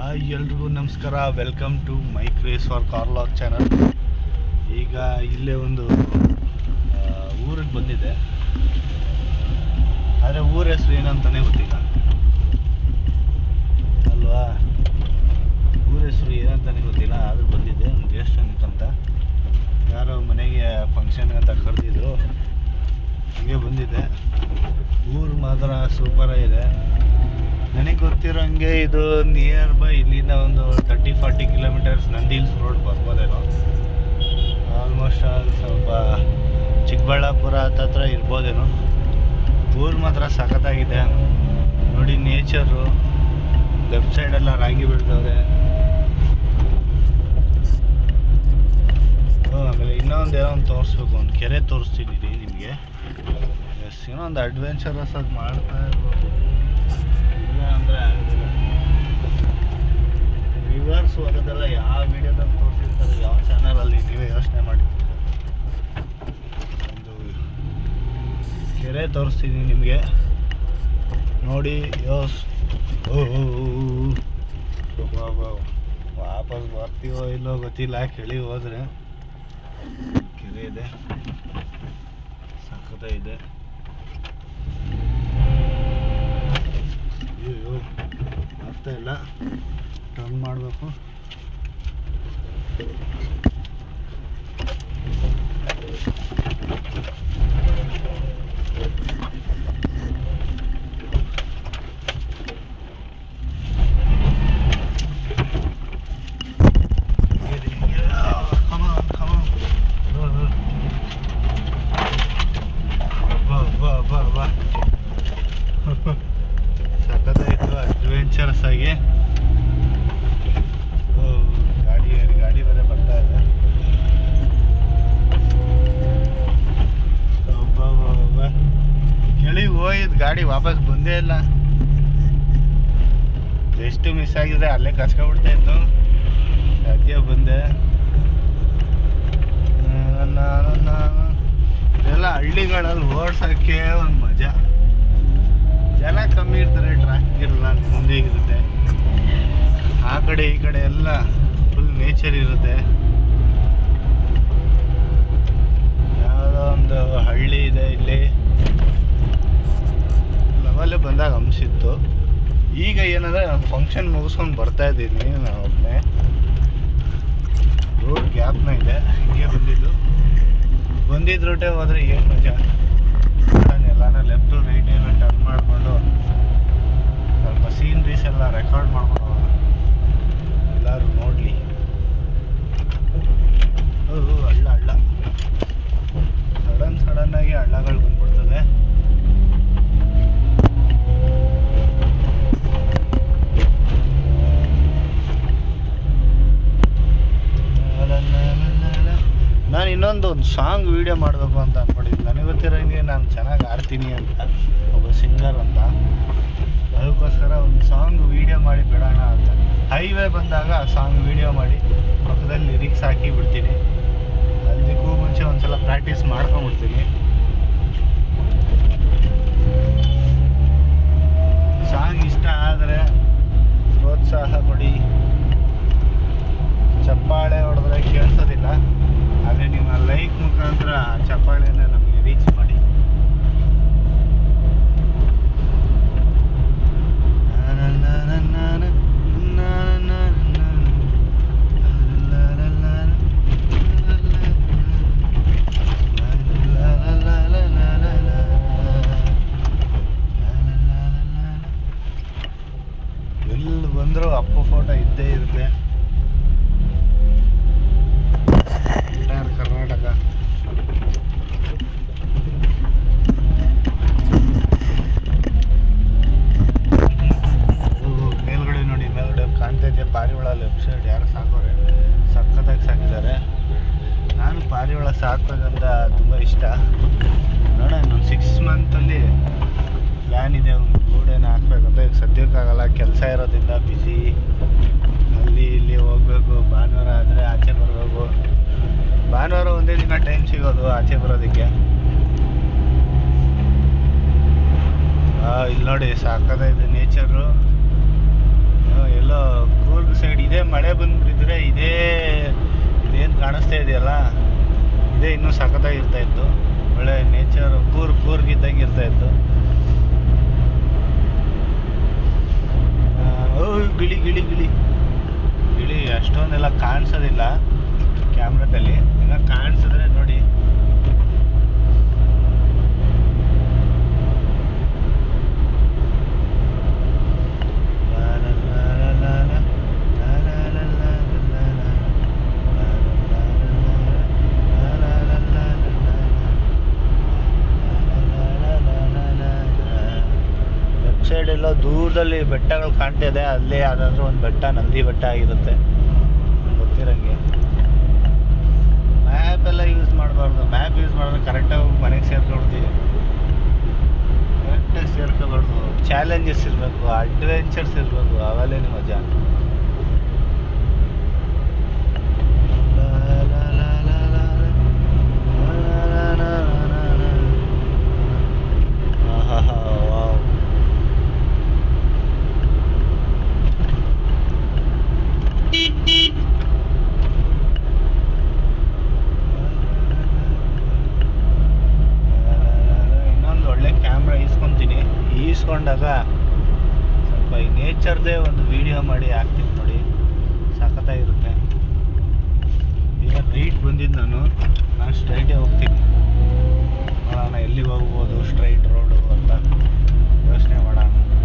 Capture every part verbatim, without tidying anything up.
Hi ಎಲ್ರಿಗೂ ನಮಸ್ಕಾರ, welcome to my craze for car log channel. ಈಗ ಇಲ್ಲೇ ಒಂದು ಊರಿಗೆ ಬಂದಿದೆ, ಆದರೆ ಊರ ಹೆಸರು ಏನಂತಾನೆ ಗೊತ್ತಿಲ್ಲ ಅಲ್ವಾ. ಊರ ಹೆಸರು ಏನಂತಾನೆ ಗೊತ್ತಿಲ್ಲ, ಆದರೂ ಬಂದಿದ್ದೆ ಒಂದು ಗೆಸ್ಟ್ ಅಂತ. ಯಾರೋ ಮನೆಗೆ ಫಂಕ್ಷನ್ ಅಂತ ಕರೆದಿದ್ರು, ಹೀಗೆ ಬಂದಿದ್ದೆ. ಊರು ಮಾತ್ರ ಸೂಪರಾಗಿದೆ. ನನಗೆ ಗೊತ್ತಿರೋಂಗೆ ಇದು ನಿಯರ್ ಬೈ ಇಲ್ಲಿಂದ ಒಂದು thirty forty kilometres Nandi hills road ಬರ್ಬೋದೇನೋ. ಆಲ್ಮೋಸ್ಟ್ ಆಲ್ ಸ್ವಲ್ಪ ಚಿಕ್ಕಬಳ್ಳಾಪುರ ಹತ್ತತ್ರ ಇರ್ಬೋದೇನೋ. ಊರು ಮಾತ್ರ ಸಖತ್ತಾಗಿದೆ ನೋಡಿ, ನೇಚರು. ಲೆಫ್ಟ್ ಸೈಡೆಲ್ಲ ರಾಗಿ ಬೆಳೆದವ್ರೆ. ಆಮೇಲೆ ಇನ್ನೊಂದು ಏನೋ ಒಂದು ತೋರಿಸ್ಬೇಕು, ಒಂದು ಕೆರೆ ತೋರಿಸ್ತಿದ್ದೀನಿ ನಿಮಗೆ. ಎಸ್, ಏನೋ ಒಂದು ಅಡ್ವೆಂಚರಸ್ ಅದು ಮಾಡ್ತಾ ಇರ್ಬೋದು. ಇಲ್ಲ ಅಂದರೆ ಆಗೋದಿಲ್ಲ. ರಿವರ್ಸ್ ಹೋಗೋದೆಲ್ಲ ಯಾವ ವಿಡಿಯೋದಲ್ಲಿ ತೋರಿಸಿರ್ತಾರೆ, ಯಾವ ಚಾನಲಲ್ಲಿ, ನೀವೇ ಯೋಚನೆ ಮಾಡಿ. ಒಂದು ಕೆರೆ ತೋರಿಸ್ತೀನಿ ನಿಮಗೆ ನೋಡಿ. ಯೋಸ್ ಓ ವಾಪಸ್ ಬರ್ತೀವೋ ಇಲ್ಲೋ ಗೊತ್ತಿಲ್ಲ, ಕೆಳಗೆ ಹೋದರೆ ಕೆರೆ ಇದೆ, ಸಖತ ಇದೆ. ಅಯ್ಯೋ ಆಗ್ತಾ ಇಲ್ಲ, ಟರ್ನ್ ಮಾಡಬೇಕು. ಸಖತ್ತಾಯಿತು, ಅಡ್ವೆಂಚರಸ್ ಆಗಿ. ಗಾಡಿ ಗಾಡಿ ಬೇರೆ ಬರ್ತಾ ಇದೆ. ಕೆಳಗೆ ಹೋಗಿದ್ದು ಗಾಡಿ ವಾಪಸ್ ಬಂದೇ ಇಲ್ಲ. ಎಷ್ಟು ಮಿಸ್ ಆಗಿದೆ, ಅಲ್ಲೇ ಕಚ್ಕೊಂಡ್ಬಿಡ್ತಾ ಇತ್ತು. ಸದ್ಯ ಬಂದೆ. ಇದೆಲ್ಲ ಹಳ್ಳಿಗಳಲ್ಲಿ ಓಡ್ಸೋಕ್ಕೆ ಒಂದು ಮಜಾ. ಜನ ಕಮ್ಮಿ ಇರ್ತಾರೆ, ಟ್ರಾಫಿಕ್ ಇರಲ್ಲ, ಮುಂದೆ ಇರುತ್ತೆ. ಆ ಕಡೆ ಈ ಕಡೆ ಎಲ್ಲ ಫುಲ್ ನೇಚರ್ ಇರುತ್ತೆ. ಯಾವುದೋ ಒಂದು ಹಳ್ಳಿ ಇದೆ ಇಲ್ಲಿ. ಲೆವೆಲ್ಲೇ ಬಂದಾಗ ಅನಿಸಿತ್ತು. ಈಗ ಏನಂದರೆ ನಾನು ಫಂಕ್ಷನ್ ಮುಗಿಸ್ಕೊಂಡು ಬರ್ತಾ ಇದ್ದೀನಿ. ನಾನು ಒಬ್ಬನೇ ರೋಡ್ ಗ್ಯಾಪ್ನ ಇದೆ, ಹಿಂಗೆ ಬಂದಿದ್ದು. ಬಂದಿದ್ದ ರೂಟೇ ಹೋದರೆ ಏನು ಮಜಾ. ಎಲ್ಲಾನ ಲೆಫ್ಟು ರೈಟ್ ಏನೋ ಟರ್ನ್ ಮಾಡಿಕೊಂಡು ಸ್ವಲ್ಪ ಸೀನ್ರೀಸ್ ಎಲ್ಲ ರೆಕಾರ್ಡ್ ಮಾಡ್ಕೊಂಡು ಎಲ್ಲರೂ ನೋಡಲಿ. ಹೌದು, ಹಳ್ಳ ಹಳ್ಳ ಸಡನ್ ಸಡನ್ನಾಗಿ ಹಳ್ಳಗಳು ಬಂದ್ಬಿಡ್ತದೆ. ನಾನು ಇನ್ನೊಂದು ಒಂದು ಸಾಂಗ್ ವೀಡಿಯೋ ಮಾಡಬೇಕು ಅಂತ ಅಂದ್ಕೊಂಡಿದ್ದೆ. ನನಗೆ ಗೊತ್ತಿರೋಂಗೆ ನಾನು ಚೆನ್ನಾಗಿ ಆಡ್ತೀನಿ ಅಂತ, ಒಬ್ಬ ಸಿಂಗರ್ ಅಂತ. ಅದಕ್ಕೋಸ್ಕರ ಒಂದು ಸಾಂಗ್ ವೀಡಿಯೋ ಮಾಡಿ ಬಿಡೋಣ ಅಂತ. ಹೈವೇ ಬಂದಾಗ ಆ ಸಾಂಗ್ ವೀಡಿಯೋ ಮಾಡಿ ಪಕ್ಕದಲ್ಲಿ ಲಿರಿಕ್ಸ್ ಹಾಕಿ ಬಿಡ್ತೀನಿ. ಅದಕ್ಕೂ ಮುಂಚೆ ಒಂದ್ಸಲ ಪ್ರಾಕ್ಟೀಸ್ ಮಾಡ್ಕೊಂಡ್ಬಿಡ್ತೀನಿ. ಸಾಂಗ್ ಇಷ್ಟ ಆದರೆ ಪ್ರೋತ್ಸಾಹ ಕೊಡಿ. ಚಪ್ಪಾಳೆ ಹೊಡೆದ್ರೆ ಕೇಳಿಸೋದಿಲ್ಲ, ಆದರೆ ನಿಮ್ಮ ಲೈಕ್ ಮುಖಾಂತರ ಚಪ್ಪಾಳೆನ ನಮಗೆ ರೀಚ್ ಮಾಡಿ. ಎಲ್ಲಿ ಬಂದರೂ ಅಪ್ಪ ಫೋಟೋ ಇದ್ದೇ ಇರುತ್ತೆ. ಕರ್ನಾಟಕ ಮೇಲ್ಗಡೆ ನೋಡಿ, ಮೇಲ್ಗಡೆ ಕಾಣ್ತಾ ಇದೆ ಪಾರಿವಾಳ. ಲೆಫ್ಟ್ ಸೈಡ್ ಯಾರು ಸಾಕೋರೆ, ಸಖತ್ತಾಗಿ ಸಾಕಿದ್ದಾರೆ. ನಾನು ಪಾರಿವಾಳ ಸಾಕ್ಬೇಕಂತ ತುಂಬ ಇಷ್ಟ. ನೋಡೋಣ, ಇನ್ನೊಂದು ಸಿಕ್ಸ್ ಮಂತಲ್ಲಿ ಪ್ಲ್ಯಾನ್ ಇದೆ ಒಂದು ಗೂಡೇನ ಹಾಕ್ಬೇಕಂತ. ಈಗ ಸದ್ಯಕ್ಕಾಗಲ್ಲ, ಕೆಲಸ ಇರೋದ್ರಿಂದ ಬಿಸಿ. ಅಲ್ಲಿ ಇಲ್ಲಿ ಹೋಗ್ಬೇಕು. ಭಾನುವಾರ ಆದರೆ ಆಚೆ ಬರಬೇಕು. ಭಾನುವಾರ ಒಂದೇ ದಿನ ಟೈಮ್ ಸಿಗೋದು ಆಚೆ ಬರೋದಕ್ಕೆ. ಇಲ್ಲಿ ನೋಡಿ, ಸಾಕಾಗಿದೆ ನೇಚರು. ಎಲ್ಲೋ ಕೂಲ್ ಕೂರ್ಗ್ ಸೈಡ್ ಇದೇ ಮಳೆ ಬಂದ್ಬಿಟ್ಟಿದ್ರೆ ಇದೇ ಇದೇನು ಕಾಣಿಸ್ತಾ ಇದೆಯಲ್ಲ ಇದೇ ಇನ್ನೂ ಸಖತ್ತಾಗಿರ್ತಾ ಇತ್ತು. ಒಳ್ಳೆ ನೇಚರ್ ಕೂರ್ ಕೂರ್ಗಿದ್ದಂಗೆ ಇರ್ತಾ ಇತ್ತು. ಗಿಳಿ ಗಿಳಿ ಗಿಳಿ ಗಿಳಿ ಅಷ್ಟೊಂದೆಲ್ಲ ಕಾಣಿಸೋದಿಲ್ಲ ಕ್ಯಾಮ್ರಾದಲ್ಲಿ. ಇನ್ನು ಕಾಣಿಸಿದ್ರೆ ನೋಡಿ. ಸೈಡ್ ಎಲ್ಲ ದೂರದಲ್ಲಿ ಬೆಟ್ಟಗಳು ಕಾಣ್ತಾ ಇದೆ. ಅಲ್ಲೇ ಯಾವ್ದಾದ್ರು ಒಂದು ಬೆಟ್ಟ ನಂದಿ ಬೆಟ್ಟ ಆಗಿರುತ್ತೆ ಗೊತ್ತಿರಂಗೆ. ಮ್ಯಾಪ್ ಎಲ್ಲ ಯೂಸ್ ಮಾಡಬಾರ್ದು. ಮ್ಯಾಪ್ ಯೂಸ್ ಮಾಡಿದ್ರೆ ಕರೆಕ್ಟಾಗಿ ಹೋಗಿ ಮನೆಗೆ ಸೇರ್ಕೊಳ್ತೀವಿ. ಕರೆಕ್ಟಾಗಿ ಸೇರ್ಕೋಬಾರ್ದು. ಚಾಲೆಂಜಸ್ ಇರಬೇಕು, ಅಡ್ವೆಂಚರ್ಸ್ ಇರಬೇಕು, ಅವೆಲ್ಲೇ ಮಜಾ. ಇನ್ನೊಂದು ಒಳ್ಳೆ ಕ್ಯಾಮ್ರಾ ಈಸ್ಕೊತೀನಿ. ಈಸ್ಕೊಂಡಾಗ ಸ್ವಲ್ಪ ಈ ನೇಚರ್ದೇ ಒಂದು ವಿಡಿಯೋ ಮಾಡಿ ಹಾಕ್ತೀನಿ ನೋಡಿ, ಸಖತ್ತಾಗಿರುತ್ತೆ. ಈಗ ರೈಟ್ ಬಂದಿದ್ದು ನಾನು ನಾನು ಸ್ಟ್ರೈಟೇ ಹೋಗ್ತೀನಿ. ನೋಡೋಣ ಎಲ್ಲಿಗೆ ಹೋಗ್ಬೋದು ಸ್ಟ್ರೈಟ್ ರೋಡು ಅಂತ ಯೋಚನೆ ಮಾಡೋಣ.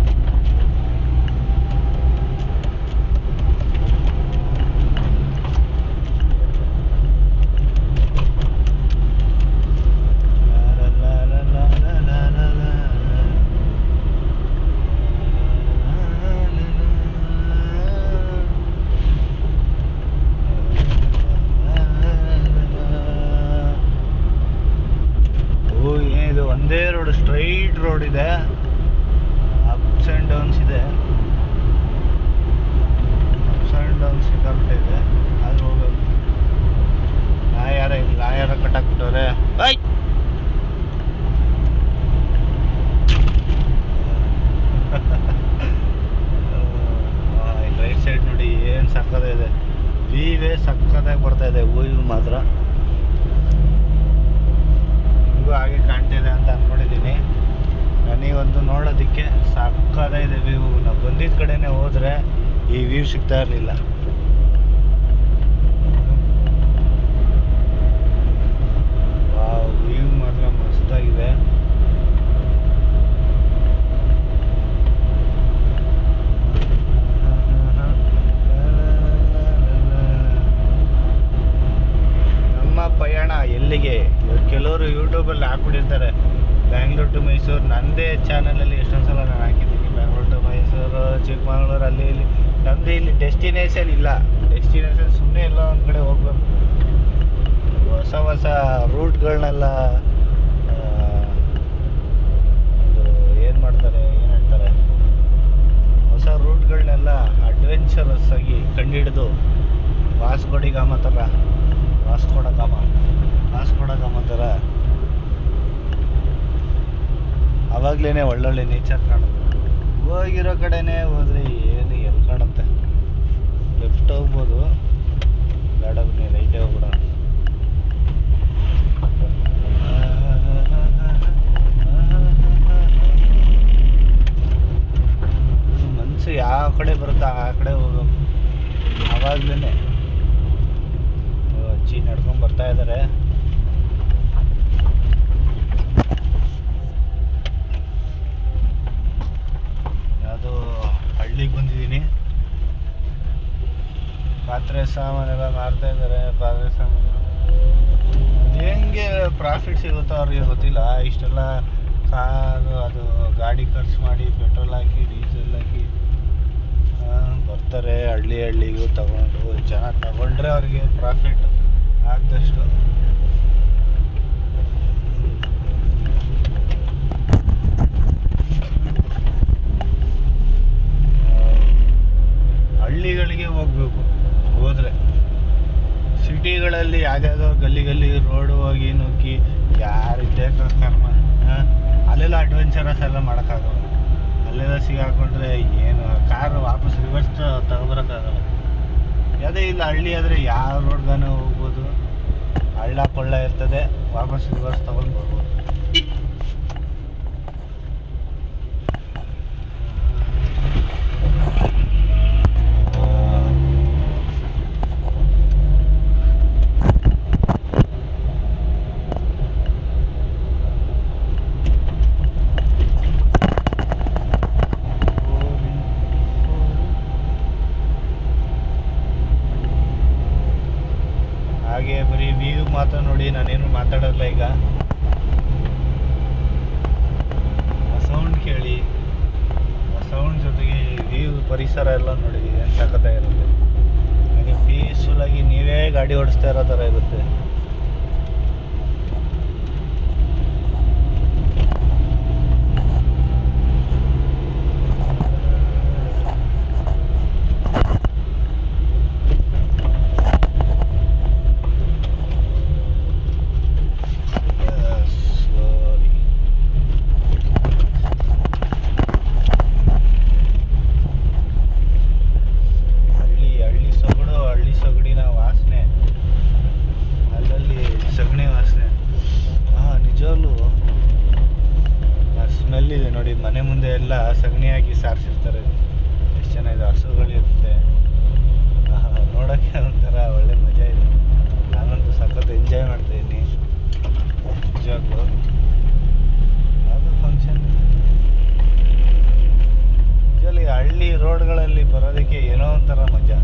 ಒಂದೇ ರೋಡ್, ಸ್ಟ್ರೈಟ್ ರೋಡ್ ಇದೆ, ಅಪ್ಸ್ ಆ್ಯಂಡ್ ಡೌನ್ಸ್ ಇದೆ. ಅಪ್ಸ್ ಆ್ಯಂಡ್ ಡೌನ್ಸ್ ಸಿಕ್ಕಾಬಿಟ್ಟೆ ಇದೆ. ಆದ್ರೂ ಹೋಗೋದು ಲಾಯಾರ ಇಲ್ಲ, ಲಾಯಾರ ಕಟ್ಟಾಕ್ಬಿಟ್ಟವ್ರೆ. ಐ ರೈಟ್ ಸೈಡ್ ನೋಡಿ ಏನು ಸಕ್ಕತ್ತಾಗಿದೆ. ವೀವೇ ಸಕ್ಕತ್ತಾಗಿ ಬರ್ತಾ ಇದೆ. ಹೂವು ಮಾತ್ರ ಹಾಗೆ ಕಾಣ್ತಾ ಇದೆ ಅಂತ ಅಂದ್ಕೊಂಡಿದ್ದೀನಿ. ನನಗೊಂದು ನೋಡೋದಕ್ಕೆ ಸಕ್ಕತ್ತಾಗಿದೆ ವ್ಯೂ. ನಾವು ಬಂದಿದ್ದ ಕಡೆನೇ ಹೋದರೆ ಈ ವ್ಯೂ ಸಿಗ್ತಾ ಇರಲಿಲ್ಲ. ವಾವ್, ವ್ಯೂ ಮಾತ್ರ ಮಸ್ತಾಗಿದೆ. ಪಯಣ ಎಲ್ಲಿಗೆ? ಕೆಲವರು ಯೂಟ್ಯೂಬಲ್ಲಿ ಹಾಕ್ಬಿಟ್ಟಿರ್ತಾರೆ ಬ್ಯಾಂಗ್ಳೂರ್ ಟು ಮೈಸೂರು. ನನ್ನದೇ ಚಾನಲಲ್ಲಿ ಎಷ್ಟೊಂದು ಸಲ ನಾನು ಹಾಕಿದ್ದೀನಿ ಬ್ಯಾಂಗ್ಳೂರ್ ಟು ಮೈಸೂರು, ಚಿಕ್ಕಮಗಳೂರು, ಅಲ್ಲಿ ಇಲ್ಲಿ. ನಮ್ಮದು ಇಲ್ಲಿ ಡೆಸ್ಟಿನೇಷನ್ ಇಲ್ಲ. ಡೆಸ್ಟಿನೇಷನ್ ಸುಮ್ಮನೆ ಎಲ್ಲ ಒಂದು ಕಡೆ ಹೋಗ್ಬೇಕು. ಹೊಸ ಹೊಸ ರೂಟ್ಗಳನ್ನೆಲ್ಲ ಏನು ಮಾಡ್ತಾರೆ, ಏನು ಹೇಳ್ತಾರೆ, ಹೊಸ ರೂಟ್ಗಳನ್ನೆಲ್ಲ ಅಡ್ವೆಂಚರಸ್ ಆಗಿ ಕಂಡುಹಿಡಿದು ವಾಸ್ಕೋಡಿ ಗಾಮ ಥರ ವಾಸ್ಕೋಡ ಗಾಮ ವಾಸ್ಕೋಡ ಗಾಮ ಥರ ಆವಾಗಲೇ ಒಳ್ಳೊಳ್ಳೆ ನೇಚರ್ ಕಾಣುತ್ತೆ. ಹೋಗಿರೋ ಕಡೆನೇ ಹೋದರೆ ಏನು ಎಲ್ಲಿ ಕಾಣುತ್ತೆ. ಲೆಫ್ಟ್ ಹೋಗ್ಬೋದು, ಬೇಡ ಬನ್ನಿ ರೈಟೇ ಹೋಗ್ಬಿಡೋಣ. ಮನಸ್ಸು ಯಾವ ಕಡೆ ಬರುತ್ತೋ ಆ ಕಡೆ ಹೋಗ್ಬೇಕು. ಆವಾಗಲೇ ಅಜ್ಜಿ ನಡ್ಕೊಂಡು ಬರ್ತಾ ಇದ್ದಾರೆ. ಯಾವುದೋ ಹಳ್ಳಿಗೆ ಬಂದಿದ್ದೀನಿ. ಪಾತ್ರೆ ಸಾಮಾನೆಲ್ಲ ಮಾರ್ತಾ ಇದ್ದಾರೆ. ಪಾತ್ರೆ ಸಾಮಾನು ಹೆಂಗೆ ಪ್ರಾಫಿಟ್ ಸಿಗುತ್ತೋ ಅವ್ರಿಗೆ ಗೊತ್ತಿಲ್ಲ. ಇಷ್ಟೆಲ್ಲ ಕಾರು ಅದು ಗಾಡಿ ಖರ್ಚು ಮಾಡಿ ಪೆಟ್ರೋಲ್ ಹಾಕಿ ಡೀಸೆಲ್ ಹಾಕಿ ಬರ್ತಾರೆ. ಹಳ್ಳಿ ಹಳ್ಳಿಗೂ ತಗೊಂಡು ಜನ ತಗೊಂಡ್ರೆ ಅವ್ರಿಗೆ ಪ್ರಾಫಿಟ್ ಆಗ್ದಷ್ಟು. ಹಳ್ಳಿಗಳಿಗೆ ಹೋಗ್ಬೇಕು. ಹೋದ್ರೆ ಸಿಟಿಗಳಲ್ಲಿ ಯಾವ್ದಾದ್ರು ಗಲ್ಲಿ ಗಲ್ಲಿ ರೋಡ್ ಹೋಗಿ ನುಗ್ಗಿ ಯಾರಿದ್ದೇ ಕರ್ಮ ಅಲ್ಲೆಲ್ಲ ಅಡ್ವೆಂಚರಸ್ ಎಲ್ಲ ಮಾಡೋಕ್ಕಾಗಲ್ಲ. ಅಲ್ಲೆಲ್ಲ ಸಿಗಾಕೊಂಡ್ರೆ ಏನು ಕಾರ್ ವಾಪಸ್ ರಿವರ್ಸ್ ತಗೊಬರೋಕ್ಕಾಗಲ್ಲ. ಯಾವುದೇ ಇಲ್ಲ ಹಳ್ಳಿ ಆದರೆ ಯಾವ ರೋಡ್ಗಾನ ಹೋಗ್ಬೋದು, ಹಳ್ಳ ಕೊಳ್ಳ ಇರ್ತದೆ, ವಾಪಸ್ ರಿವರ್ಸ್ ತಗೊಂಡು ಬರ್ಬೋದು. ಹಾಗೆ ಬರೀ ವ್ಯೂ ಮಾತ್ರ ನೋಡಿ, ನಾನೇನು ಮಾತಾಡೋಲ್ಲ. ಈಗ ಸೌಂಡ್ ಕೇಳಿ, ಸೌಂಡ್ ಜೊತೆಗೆ ವ್ಯೂ ಪರಿಸರ ಎಲ್ಲ ನೋಡಿ ಏನು ಸಖತ್ತಾಗಿರುತ್ತೆ. ಹಾಗೆ ಪೀಸ್ಫುಲ್ಲಾಗಿ ನೀವೇ ಗಾಡಿ ಓಡಿಸ್ತಾ ಇರೋ ಥರ ಇರುತ್ತೆ. ಸ್ಮೆಲ್ಲಿದೆ ನೋಡಿ, ಮನೆ ಮುಂದೆ ಎಲ್ಲ ಸಗಣಿ ಹಾಕಿ ಸಾರಿಸಿರ್ತಾರೆ. ಎಷ್ಟು ಚೆನ್ನಾಗಿದೆ, ಹಸುಗಳಿರುತ್ತೆ. ನೋಡೋಕ್ಕೆ ಒಂಥರ ಒಳ್ಳೆ ಮಜಾ ಇದೆ. ನಾನಂತೂ ಸಖತ್ ಎಂಜಾಯ್ ಮಾಡ್ತಾಯಿದ್ದೀನಿ ನಿಜವಾಗ್ಲೂ. ಯಾವುದೋ ಫಂಕ್ಷನ್ ನಿಜಲ್ಲಿ ಹಳ್ಳಿ ರೋಡ್ಗಳಲ್ಲಿ ಬರೋದಕ್ಕೆ ಏನೋ ಒಂಥರ ಮಜಾ.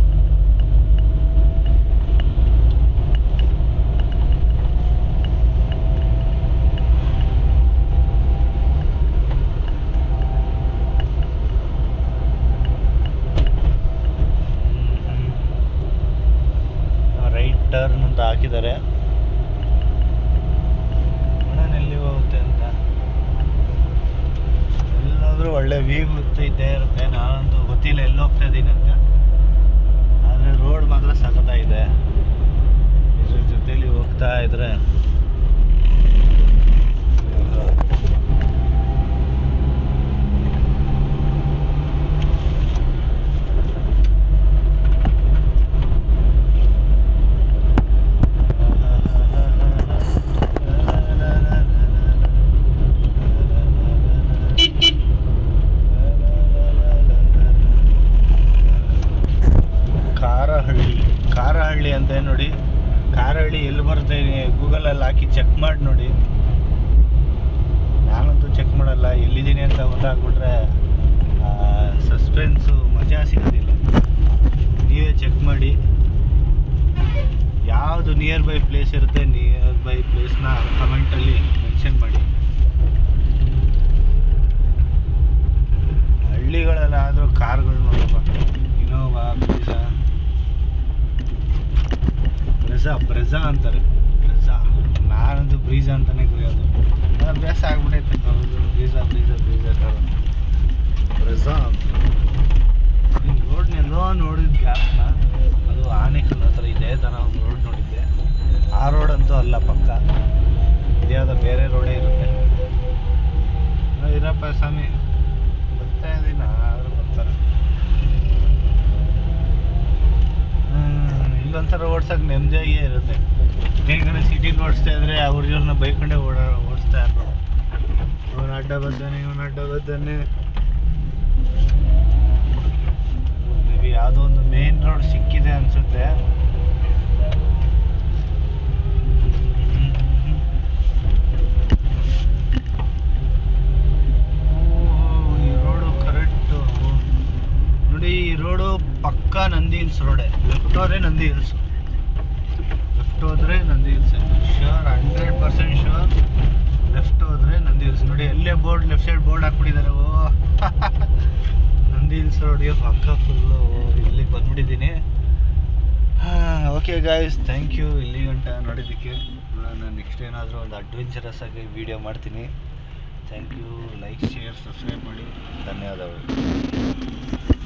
ಟರ್ನ್ ಅಂತ ಹಾಕಿದ್ದಾರೆ, ಎಲ್ಲಿ ಹೋಗುತ್ತೆ ಅಂತ. ಎಲ್ಲಾದರೂ ಒಳ್ಳೆ ವ್ಯೂ ಇದ್ದೇ ಇರುತ್ತೆ. ನಾನಂತೂ ಗೊತ್ತಿಲ್ಲ ಎಲ್ಲಿ ಹೋಗ್ತಾ ಇದ್ದೀನಿ ಅಂತ, ಆದರೆ ರೋಡ್ ಮಾತ್ರ ಸಖತ್ತಾಗಿದೆ. ಇದ್ರ ಜೊತೆಲಿ ಹೋಗ್ತಾ ಇದ್ರೆ ಕಾರಹಳ್ಳಿ. ಕಾರಹಳ್ಳಿ ಅಂತ ನೋಡಿ, ಕಾರಹಳ್ಳಿ ಎಲ್ಲಿ ಬರುತ್ತೆ ಗೂಗಲಲ್ಲಿ ಹಾಕಿ ಚೆಕ್ ಮಾಡಿ ನೋಡಿ. ನಾನಂತೂ ಚೆಕ್ ಮಾಡಲ್ಲ, ಎಲ್ಲಿದ್ದೀನಿ ಅಂತ ಗೊತ್ತಾಗ್ಬಿಟ್ರೆ ಸಸ್ಪೆನ್ಸು ಮಜಾ ಸಿಗೋದಿಲ್ಲ. ನೀವೇ ಚೆಕ್ ಮಾಡಿ, ಯಾವುದು ನಿಯರ್ ಬೈ ಪ್ಲೇಸ್ ಇರುತ್ತೆ ನಿಯರ್ ಬೈ ಪ್ಲೇಸ್ನ ಕಮೆಂಟಲ್ಲಿ ಮೆನ್ಷನ್ ಮಾಡಿ. ಹಳ್ಳಿಗಳಲ್ಲಾದರೂ ಕಾರ್ಗಳು ನೋಡಪ್ಪ, ಇನೋವಾ, ಬ್ರೀಜಾ ಬ್ರೆಜಾ ಬ್ರೆಜಾ ಅಂತಾರೆ, ಬ್ರೆಜಾ. ನಾನಂತೂ ಬ್ರೀಜಾ ಅಂತಲೇ ಕರೆಯೋದು, ಅಭ್ಯಾಸ ಆಗ್ಬಿಟ್ಟೈತೆ ಕರೋದು. ಬ್ರೀಜಾ ಬ್ರೀಜಾ ಬ್ರೀಜಾ ಕರೋದು, ಬ್ರೆಜಾ ಅಂತ. ಈ ರೋಡ್ನೆಲ್ಲೋ ನೋಡಿದ ಗ್ಯಾಪ್ನ, ಅದು ಆನೆಕಲ್ ಹತ್ರ ಇದೆ ಥರ ಒಂದು ರೋಡ್ ನೋಡಿದ್ದೆ. ಆ ರೋಡ್ ಅಂತೂ ಅಲ್ಲ, ಪಕ್ಕ ಇದ್ಯಾವುದೋ ಬೇರೆ ರೋಡೇ ಇರುತ್ತೆ. ಇರಪ್ಪ ಸ್ವಾಮಿ, ಬರ್ತಾ ಇದ್ದೀನಿ, ಆದರೂ ಬರ್ತಾರೆ. ಇಲ್ಲೊಂಥರ ಓಡ್ಸೋಕೆ ನೆಮ್ಮದಿಯಾಗೇ ಇರುತ್ತೆ. ಹೇಗೆ ಸಿಟಿಗೆ ಓಡಿಸ್ತಾ ಇದ್ರೆ ಅವ್ರ ಇವ್ರನ್ನ ಬೈಕೊಂಡೇ ಓಡಾ ಓಡಿಸ್ತಾ ಇರೋ. ಇವನು ಅಡ್ಡ ಬದ್ದಾನೆ, ಇವನು ಅಡ್ಡ ಬದ್ದಾನೆ. ಮೇಬಿ ಯಾವುದೋ ಒಂದು ಮೇನ್ ರೋಡ್ ಸಿಕ್ಕಿದೆ ಅನಿಸುತ್ತೆ. ಈ ರೋಡು ಕರೆಕ್ಟು ನೋಡಿ, ಈ ರೋಡು ಪಕ್ಕಾ ನಂದಿ ಹಿಲ್ಸ್ ರೋಡೆ. ಲೆಫ್ಟ್ ಹೋದ್ರೆ ನಂದಿ ಹಿಲ್ಸು, ಲೆಫ್ಟ್ ಹೋದ್ರೆ Nandi hills, sure, hundred percent sure. Left ಹೋದ್ರೆ ನಂದಿ ಹಿಲ್ಸ್ ನೋಡಿ, ಎಲ್ಲೇ ಬೋರ್ಡ್ ಲೆಫ್ಟ್ ಸೈಡ್ ಬೋರ್ಡ್ ಹಾಕ್ಬಿಟ್ಟಿದ್ದಾರೆ. ಓ ನಂದಿ ಹಿಲ್ಸ್ ರೋಡ್ಗೆ ಪಕ್ಕ ಫುಲ್ಲು ಇಲ್ಲಿಗೆ ಬಂದ್ಬಿಟ್ಟಿದ್ದೀನಿ. ಹಾಂ, ಓಕೆ ಗಾಯ್ಸ್, ಥ್ಯಾಂಕ್ ಯು ಇಲ್ಲಿ ಗಂಟ ನೋಡಿದ್ದಕ್ಕೆ. ನಾನು ನೆಕ್ಸ್ಟ್ ಏನಾದರೂ ಒಂದು ಅಡ್ವೆಂಚರಸ್ ಆಗಿ ವೀಡಿಯೋ ಮಾಡ್ತೀನಿ. Thank you. Like, share, subscribe ಮಾಡಿ. ಧನ್ಯವಾದಗಳು.